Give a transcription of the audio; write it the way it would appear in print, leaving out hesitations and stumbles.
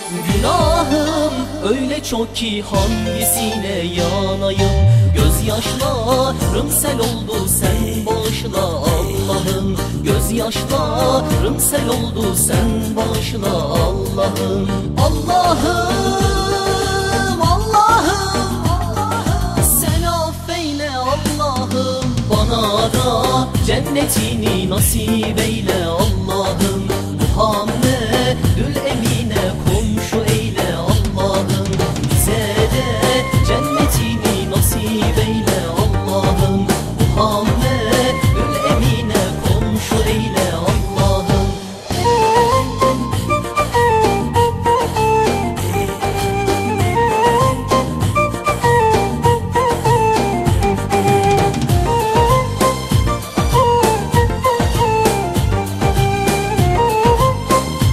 Günahım öyle çok ki hangisine yanayım? Gözyaşlarım sel oldu, sen bağışla Allah'ım. Gözyaşlarım sel oldu, sen bağışla Allah'ım. Allah'ım, Allah'ım, sen affeyle Allah'ım. Bana da cennetini nasip eyle Allah'ım.